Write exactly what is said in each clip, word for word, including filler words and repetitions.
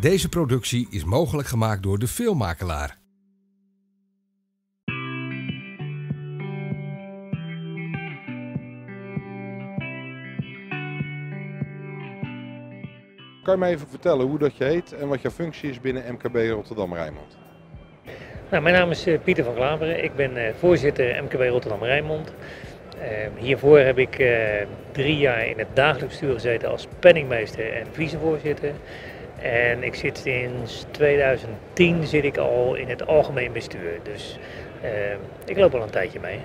Deze productie is mogelijk gemaakt door De Filmmakelaar. Kan je me even vertellen hoe dat je heet en wat jouw functie is binnen M K B Rotterdam-Rijnmond? Nou, mijn naam is Pieter van Klaveren. Ik ben uh, voorzitter M K B Rotterdam-Rijnmond. Uh, hiervoor heb ik uh, drie jaar in het dagelijks bestuur gezeten als penningmeester en vicevoorzitter. En ik zit sinds tweeduizend tien zit ik al in het algemeen bestuur. Dus uh, ik loop al een tijdje mee.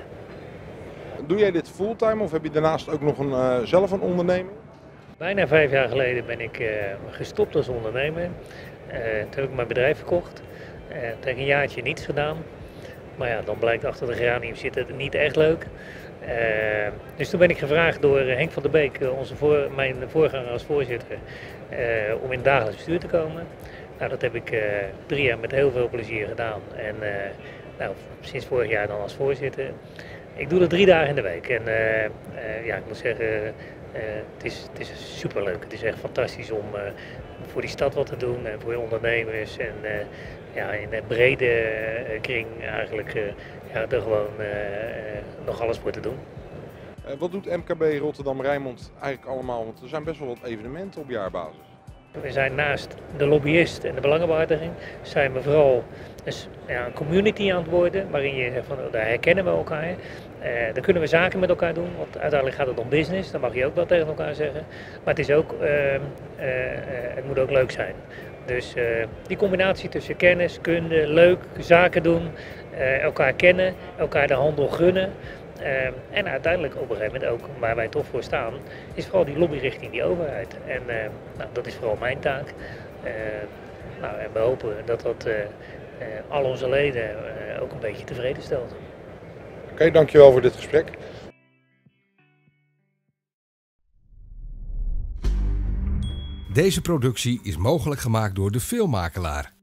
Doe jij dit fulltime of heb je daarnaast ook nog een, uh, zelf een onderneming? Bijna vijf jaar geleden ben ik uh, gestopt als ondernemer. Uh, toen heb ik mijn bedrijf verkocht. Uh, toen heb ik een jaartje niets gedaan. Maar ja, dan blijkt achter de geranium zitten het niet echt leuk. Uh, dus toen ben ik gevraagd door Henk van der Beek, onze voor, mijn voorganger als voorzitter, uh, om in het dagelijks bestuur te komen. Nou, dat heb ik uh, drie jaar met heel veel plezier gedaan. En uh, nou, sinds vorig jaar dan als voorzitter. Ik doe dat drie dagen in de week. En uh, uh, ja, ik moet zeggen, uh, het, is, het is superleuk. Het is echt fantastisch om uh, voor die stad wat te doen en voor je ondernemers. En uh, ja, in een brede uh, kring eigenlijk uh, ja, er gewoon uh, uh, nog alles voor te doen. Uh, wat doet M K B Rotterdam-Rijnmond eigenlijk allemaal? Want er zijn best wel wat evenementen op jaarbasis. We zijn naast de lobbyist en de belangenbehartiging, zijn we vooral dus, ja, een community aan het worden, waarin je zegt van daar herkennen we elkaar. Uh, daar kunnen we zaken met elkaar doen, want uiteindelijk gaat het om business, dat mag je ook wel tegen elkaar zeggen. Maar het, is ook, uh, uh, uh, het moet ook leuk zijn. Dus uh, die combinatie tussen kennis, kunde, leuk, zaken doen, uh, elkaar kennen, elkaar de handel gunnen. Uh, en uiteindelijk op een gegeven moment ook, waar wij toch voor staan, is vooral die lobby richting die overheid. En uh, nou, dat is vooral mijn taak. Uh, nou, en we hopen dat dat uh, uh, al onze leden uh, ook een beetje tevreden stelt. Oké, okay, dankjewel voor dit gesprek. Deze productie is mogelijk gemaakt door De Filmmakelaar.